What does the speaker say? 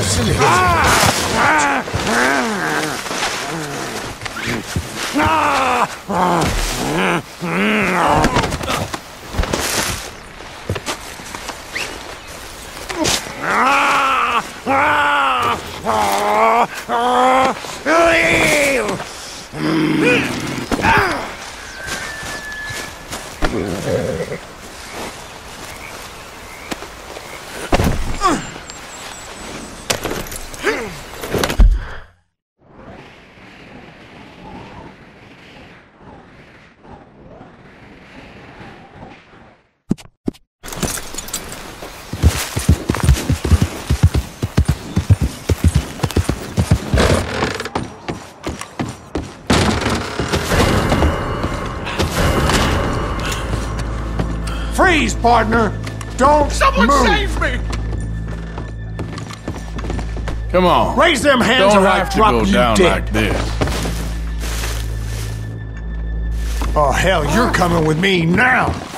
Silly. Freeze, partner! Don't Someone move! save me! Come on. Raise them hands Don't or I have to drop go you down dead. like this. Oh, hell, you're coming with me now!